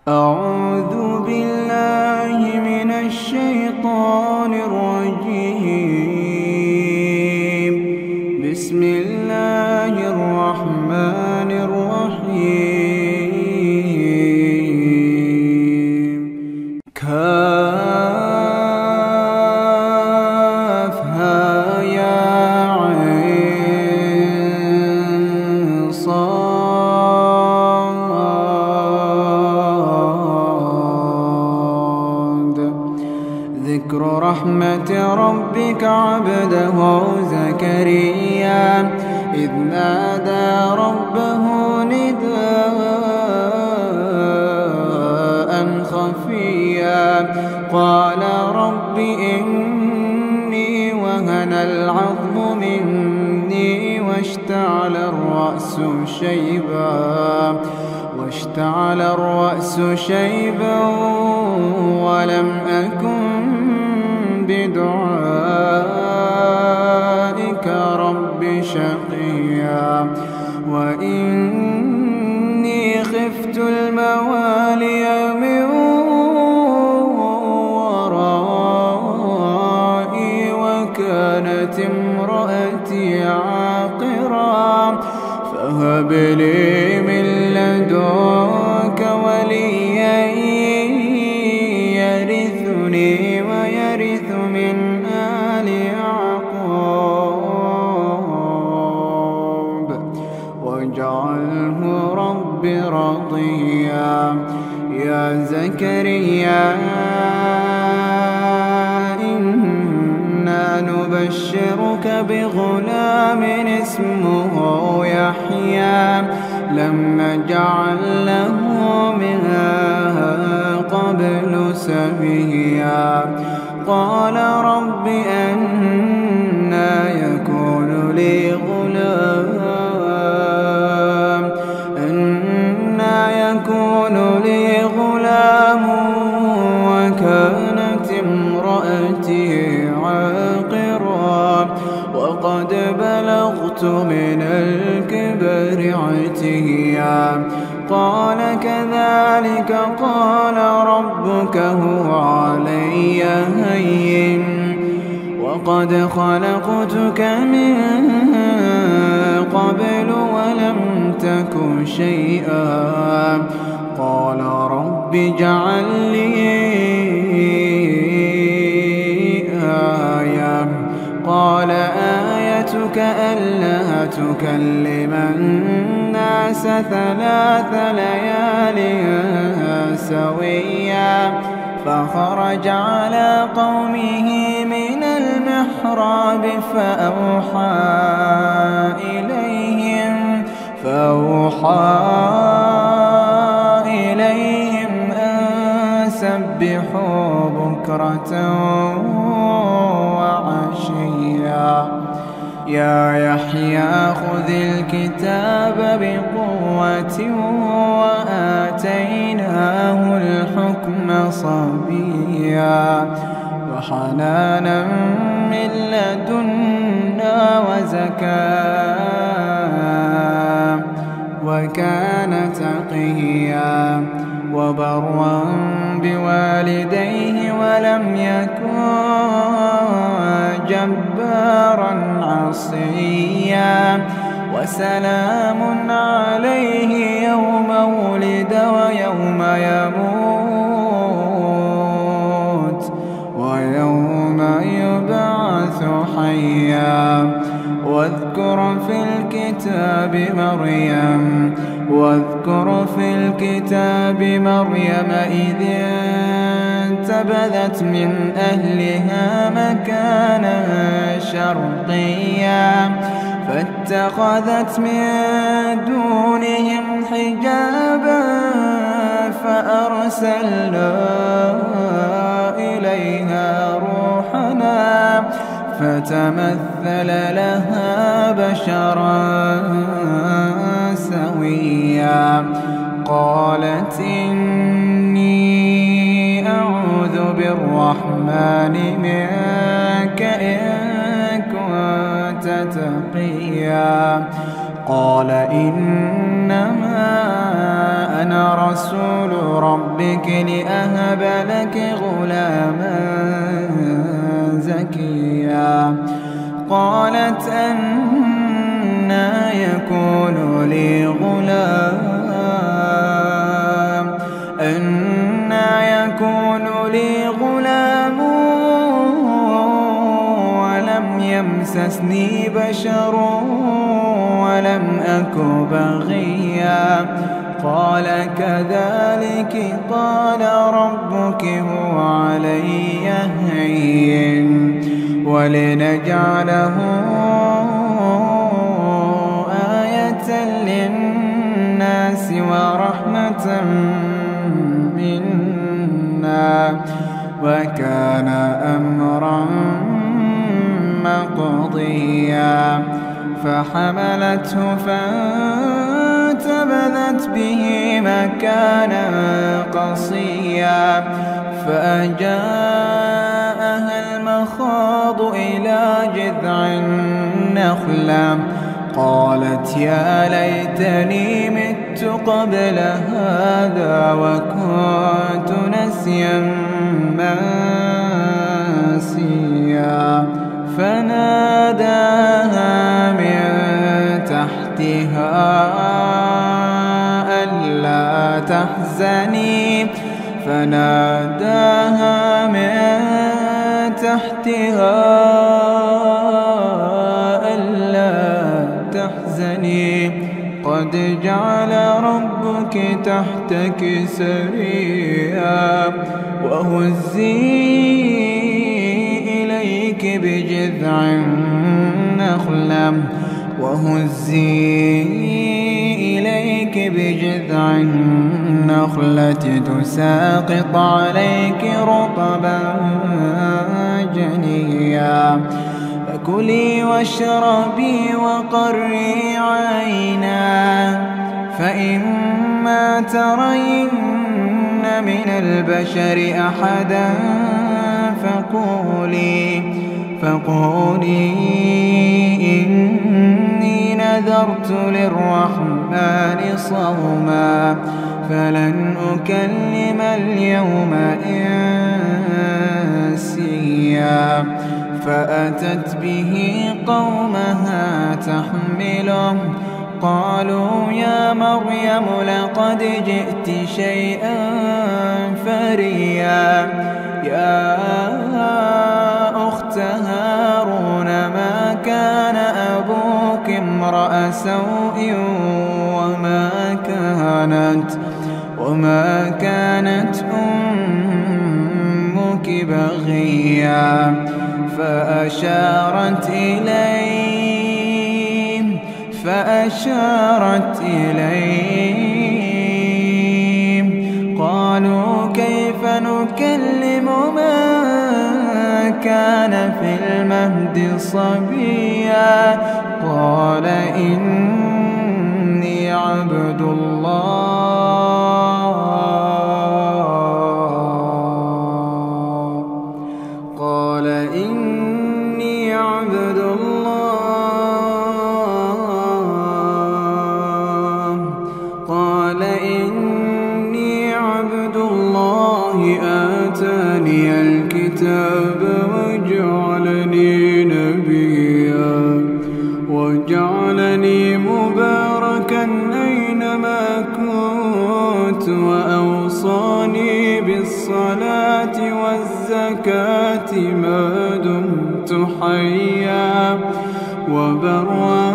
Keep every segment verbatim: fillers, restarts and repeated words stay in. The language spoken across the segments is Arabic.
أعوذ بالله من الشيطان الرجيم. بسم الله الرحمن الرحيم. كافها يا عين صاد. ذكر رحمة ربك عبده زكريا إذ نادى ربه نداء خفيا قال رب إني وهن العظم مني واشتعل الرأس شيبا واشتعل الرأس شيبا ولم أكن بدعائك رب شقيا وإني خفت الموالي من ورائي وكانت امرأتي عاقرا فهب لي من لدنك وليا يرثني ويرث من آل يعقوب واجعله رب رضيا. يا زكريا إنا نبشرك بغلام اسمه يحيى لم نجعل له من قبل سميا. قال رب أنى يكون لي غلام أنى يكون لي غلام وكانت امرأتي عاقرا وقد بلغت من الكبر عتيا. قال كذلك قال ربك هو علي هين وقد خلقتك من قبل ولم تك شيئا. قال رب اجعل لي آية. قال آيتك ألا تكلم الناس ثلاث ليال سويا. فخرج على قومه من المحراب فأوحى إليهم فأوحى إليهم أن سبحوا بكرة وعشيا. يا يحيى خذ الكتاب بقوة وآتيناه الحكم صبيا وحنانا من لدنا وزكاة وكان تقيا وبرا بوالديه ولم يكن جبارا عصيا. وسلام عليه يوم ولد ويوم يموت ويوم يبعث حيا. واذكر في الكتاب مريم واذكر في الكتاب مريم إذ انتبذت من أهلها مكانا شرقيا فاتخذت من دونهم حجابا فأرسلنا إليها روحنا فتمثل لها بشرا سويا. قالت إني أعوذ بالرحمن منك إن كنت تقيا. قال إنما أنا رسول ربك لأهب لك غلاما زكيا قالت أنى يكون لي غلام أنى يكون لي غلام ولم يمسسني بشر ولم أك بغيا قال كذلك قال ربك هو علي هين ولنجعله آية للناس ورحمة منا وكان أمرا مقضيا فحملته فانتبذت به مكانا قصيا فأجاءها المخاض إلى جذع النخلة قالت يا ليتني مت قبل هذا وكنت نسيا منسيا فناداها من تحتها ألا تحزني فناداها من تحتها ألا تحزني قد جعل ربك تحتك سريا وهزي إليك بجذع النخلة وهزي إليك بجذع النخلة تساقط عليك رطبا جنيا فكلي واشربي وقري عينا فإما ترين من البشر أحدا فقولي فقولي إني نذرت للرحمن صوما فلن أكلم اليوم إنسيا فأتت به قومها تحمله قالوا يا مريم لقد جئت شيئا فريا يا أخت هارون ما كان أبوك امرأ سوء وما كانت وما كانت أمك بغيا فأشارت إليه فأشارت إليه قالوا كيف نكلم من كان في المهد صبيا قال إني عبد الله قال إني عبد الله قال إني عبد الله آتاني الكتاب وجعلني نبيا وجعلني مباركا أينما كنت وأوصاني بالصلاة والزكاة ما دمت حيا وبرا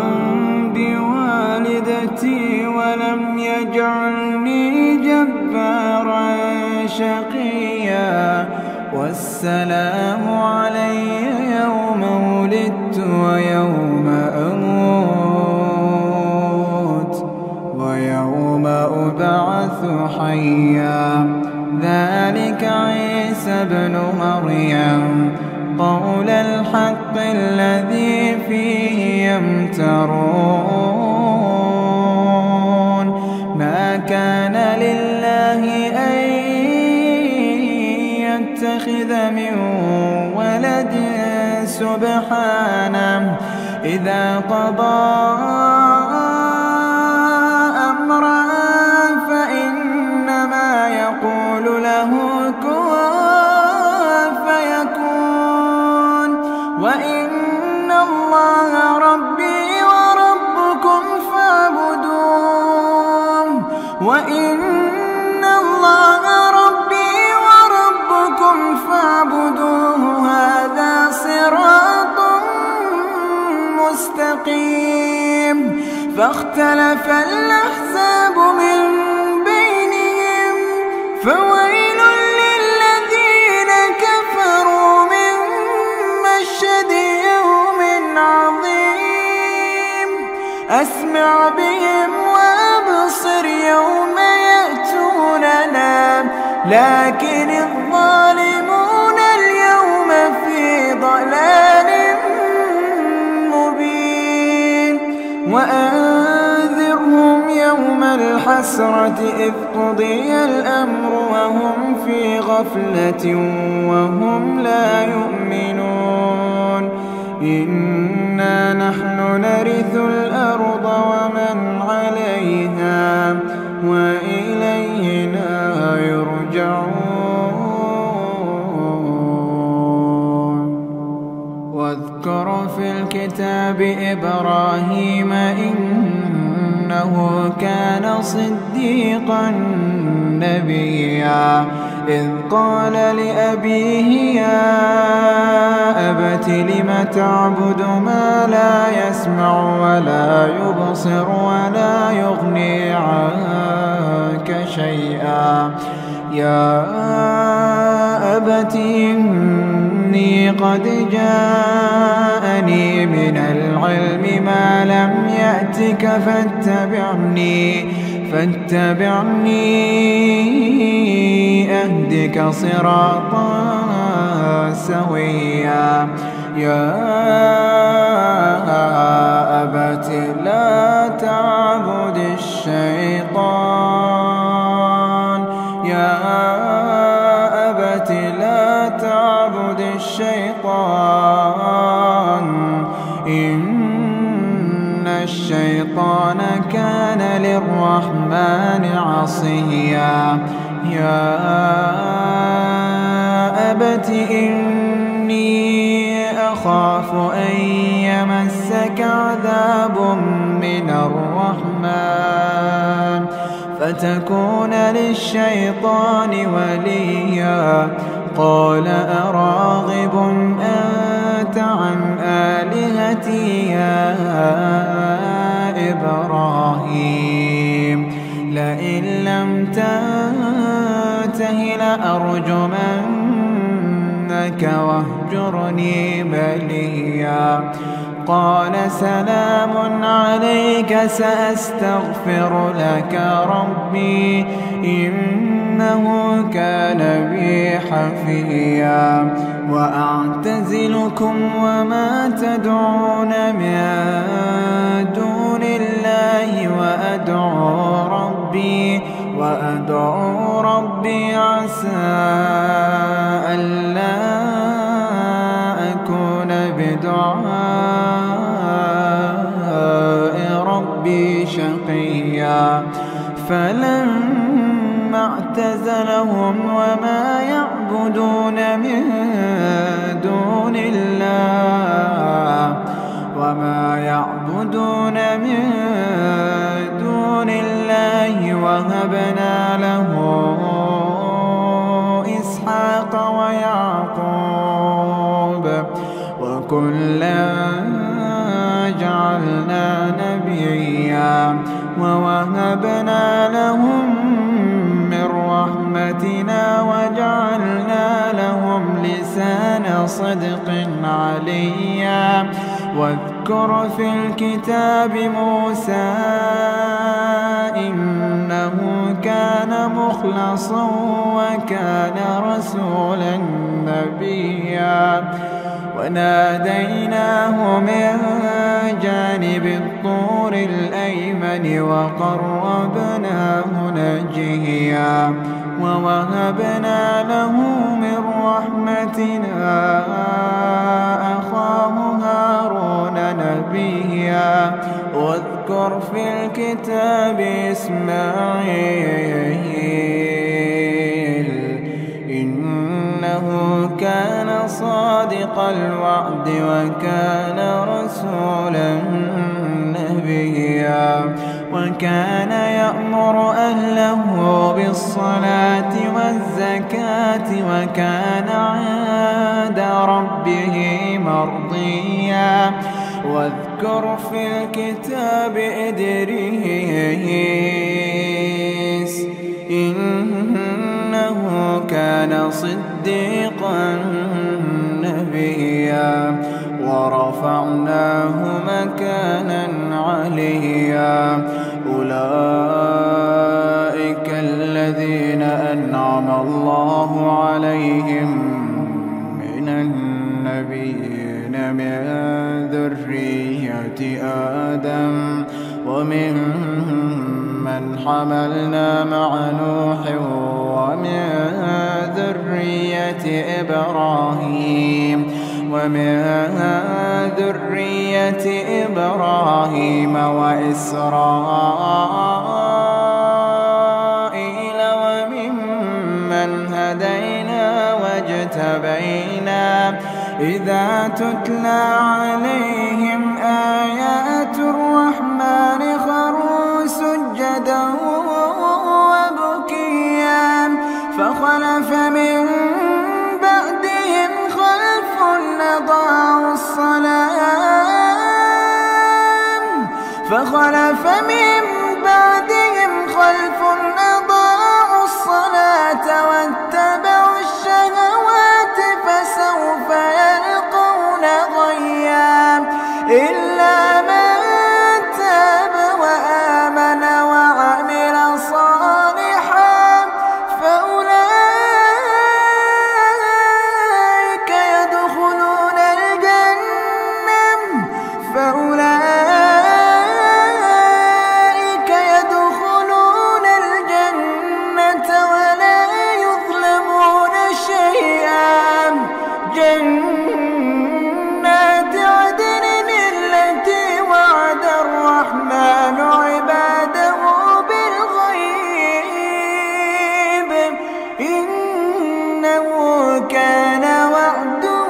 بوالدتي ولم يجعلني جبارا شقيا والسلام علي يوم ولدت ويوم أموت ويوم أبعث حيا ذلك عيسى ابن مريم قول الحق الذي فيه يمترون ما كان لله أن يتخذ من ولد سبحانه إذا قضى أمرا فإن وإن الله ربي وربكم فاعبدوه هذا صراط مستقيم. فاختلف الأحزاب من بينهم فويل للذين كفروا من مشهد يوم عظيم. أسمع بهم وأبصر يوم يأتوننا لكن الظالمون اليوم في ضلال مبين. وأنذرهم يوم الحسرة إذ قضي الأمر وهم في غفلة وهم لا يؤمنون. إنا نحن نرث الأرض ومن عليها وإلينا يرجعون. واذكر في الكتاب إبراهيم إنه كان صديقا نبيا إذ قال لأبيه يا أبت لم تعبد ما لا يسمع ولا يبصر ولا يغني عنك شيئا يا أبت إني قد جاءني من العلم ما لم يأتك فاتبعني فاتبعني أهدك صراطا سويا. يا أبت لا تعبد الشيطان يا أبت لا تعبد الشيطان إن الشيطان كان للرحمن عصيا. يا أبت إني أخاف أن يمسك عذاب من الرحمن فتكون للشيطان وليا. قال أراغب أنت عن آلهتي يا إبراهيم لئن لم تنته لأرجمنك واهجرني مليا. قال سلام عليك سأستغفر لك ربي إنه كان بي حفيا. وأعتزلكم وما تدعون من دون الله وأدعو ربي وأدعو ربي عسى ألا أكون بدعاء ربي شقيا. فلما اعتزلهم وما يعبدون من دون الله وما يعبدون من دون الله وهبنا له إسحاق ويعقوب وكلا جعلنا نبيا ووهبنا لهم من رحمتنا وجعلنا لهم لسان صدق عليا. واذكر في الكتاب موسى إنه كان مخلصا وكان رسولا نبيا. وناديناه من جانب الطور الأيمن وقربناه نجيا. ووهبنا له من رحمتنا أخاه هارون نبيا. واذكر في الكتاب إسماعيل إنه كان صادق الوعد وكان رسولا نبيا. وكان يأمر أهله بالصلاة والزكاة وكان عند ربه مرضيا واذكر في الكتاب إدريس إنه كان صديقا نبيا ورفعناه مكانا عليا أولئك الذين أنعم الله عليهم من النبيين من ذرية آدم ومن من حملنا مع نوح ومن ذرية إبراهيم ومن ذرية إبراهيم وإسرائيل وممن هدينا واجتبينا إذا تتلى عليهم آيات الرحمن خروا سجدا وبكيا فخلف من بعدهم خلف أضاعوا الصلاة فخلف من بعدهم خلف أضاعوا الصلاة واتبعوا الشهوات فسوف يلقون غيا إلا من تاب وآمن وعمل صالحا فأولئك يدخلون الجنة فأولئك يدخلون الجنة ولا يظلمون شيئا جنات عدن التي وعد الرحمن عباده بالغيب إنه كان وعده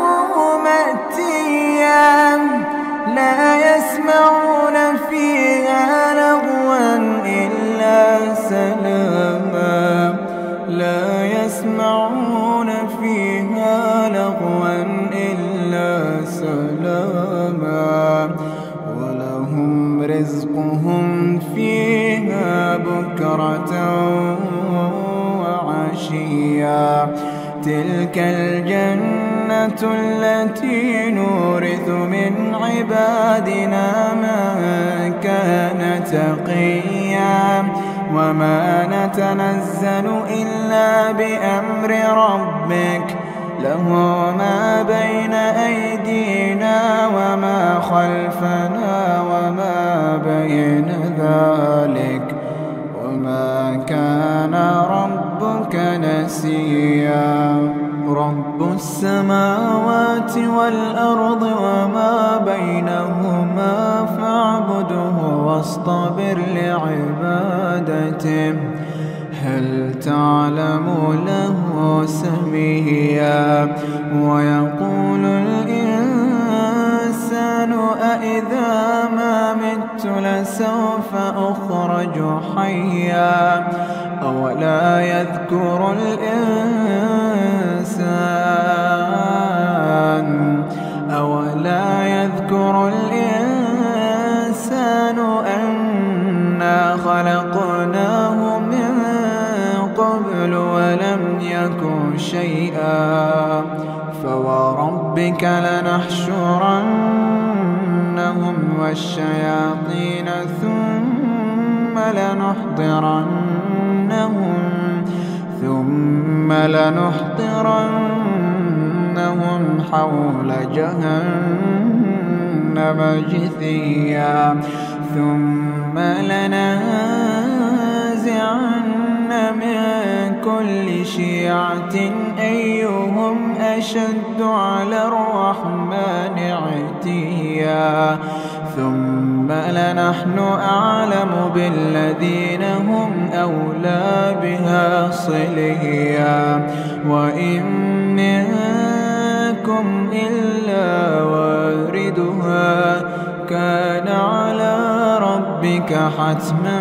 مأتيا لا يسمعون فيها لغوا إلا سلاما لا يسمعون فيها لغوا إلا سلاما ولهم رزقهم فيها بكرة وعشيا تلك الجنة التي نورث من عبادنا من كان تقيا وما نتنزل إلا بأمر ربك له ما بين أيدينا وما خلفنا وما بين ذلك وما كان ربك نسيا رب السماوات والأرض وما بينهما فاعبده واصطبر لعبادته هل تعلم له سميا ويقول الإنسان أإذا ما مت لسوف أخرج حيا أولا يذكر الإنسان أولا يذكر الإنسان أنا خلقناه من قبل ولم يك شيئا فوربك لنحشرنهم والشياطين ثم لنحضرنهم ثم لنحضرنهم حول جهنم جثيا ثم لننزعن من كل شيعة أيهم أشد على الرحمن عتيا ثم لنحن أعلم بالذين هم أولى بها صليا وإن منكم إلا واردها كان على ربك ربك حتما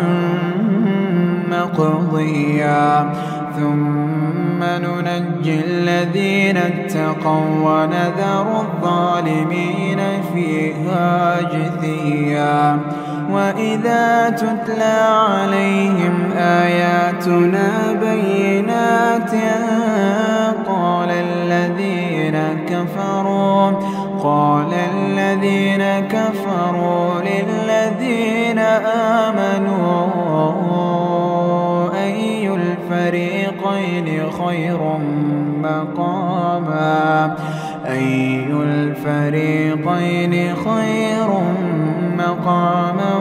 مقضيا ثم ننجي الذين اتقوا ونذر الظالمين فيها جثيا وإذا تتلى عليهم آياتنا بينات قال الذين كفروا قال الذين كفروا للذين آمنوا أي الفريقين خير مقاما أي الفريقين خير مقاما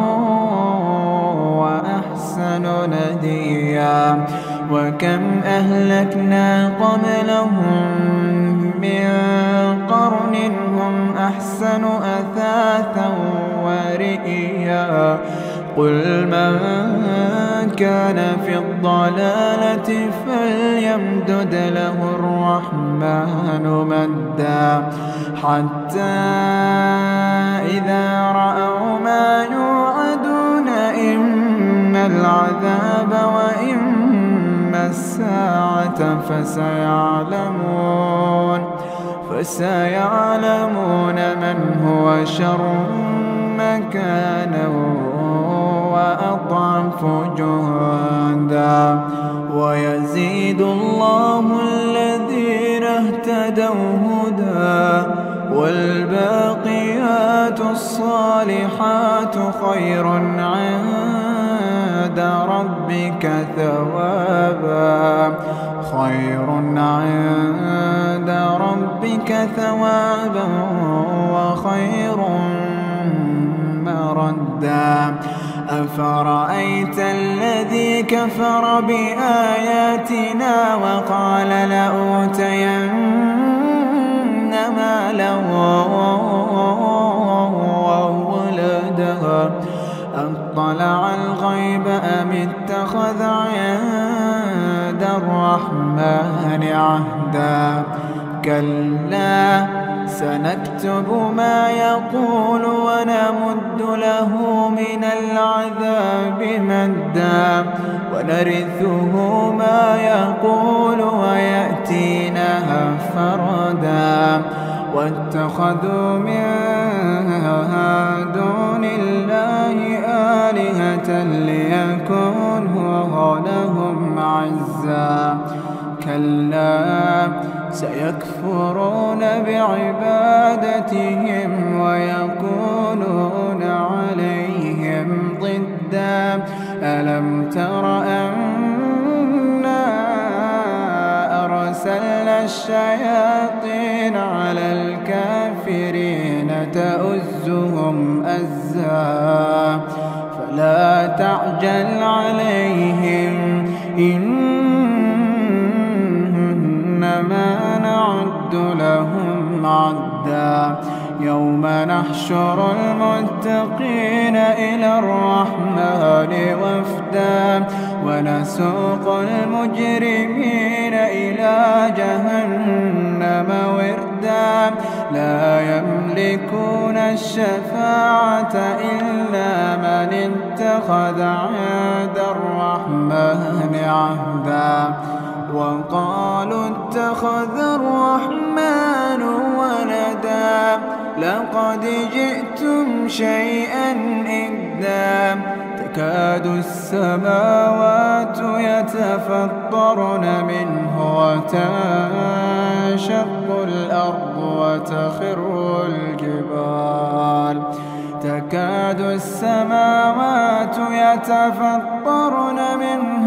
وأحسن نديا وكم أهلكنا قبلهم من قرن هم أحسن أثاثا ورئيا قل من كان في الضلالة فليمدد له الرحمن مدا حتى إذا رأوا ما يوعدون إما العذاب وإما الساعة فسيعلمون فسيعلمون من هو شر مكانا وأضعف جهدا ويزيد الله الذين اهتدوا هدى والباقيات الصالحات خير عند ربك ثوابا خير عند ربك ثوابا وخير مردا أفرأيت الذي كفر بآياتنا وقال لأوتين مالا وولدا أطلع الغيب أم اتخذ عند الرحمن عهدا كلا سنكتب ما يقول ونمد له من العذاب مدا ونرثه ما يقول ويأتينا فردا واتخذوا من دون الله آلهة ليكونوا لهم عزا كلا سيكفرون بعبادتهم ويكونون عليهم ضدا ألم تر أنا أرسلنا الشياطين على الكافرين تؤزهم أزا فلا تعجل عليهم إنما نعد لهم عدا يوم نحشر المتقين إلى الرحمن وفدا ونسوق المجرمين إلى جهنم وردا لا يملكون الشفاعة إلا من اتخذ عند الرحمن عهدا وقالوا اتخذ الرحمن ولدا لقد جئتم شيئا إدا تكاد السماوات يتفطرن منه وتنشق الأرض وتخر الجبال تكاد السماوات يتفطرن منه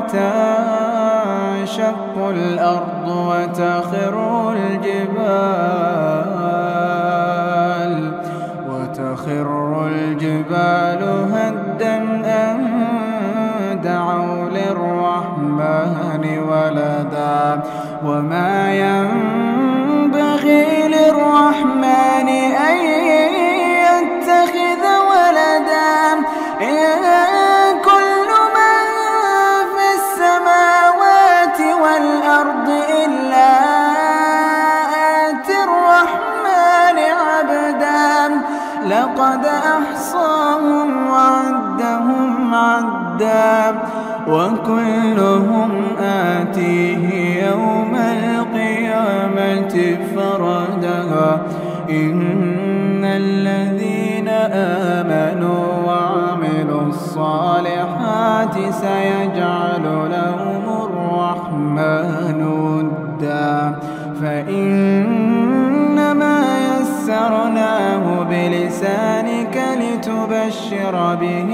وتنشق الأرض وتخر الجبال وتخر الجبال هدا أن دعوا للرحمن ولدا وما ينبغي للرحمن أن يتخذ ولدا إن كل من في السماوات والأرض إلا آتي الرحمن عبدا لقد أحصاهم وعدهم وكلهم آتيه يوم القيامة فردا إن الذين آمنوا وعملوا الصالحات سيجعل لهم الرحمن ودا فإنما يسرناه بلسانك لتبشر به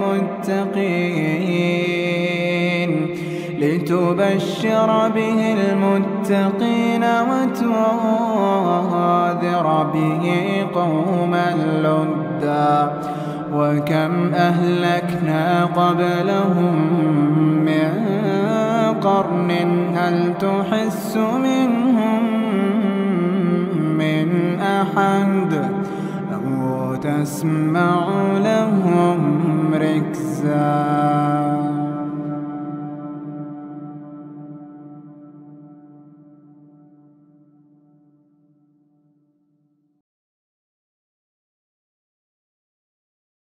المتقين لتبشر به المتقين وتنذر به قوما لدا وكم أهلكنا قبلهم من قرن هل تحس منهم من أحد أو تسمع لهم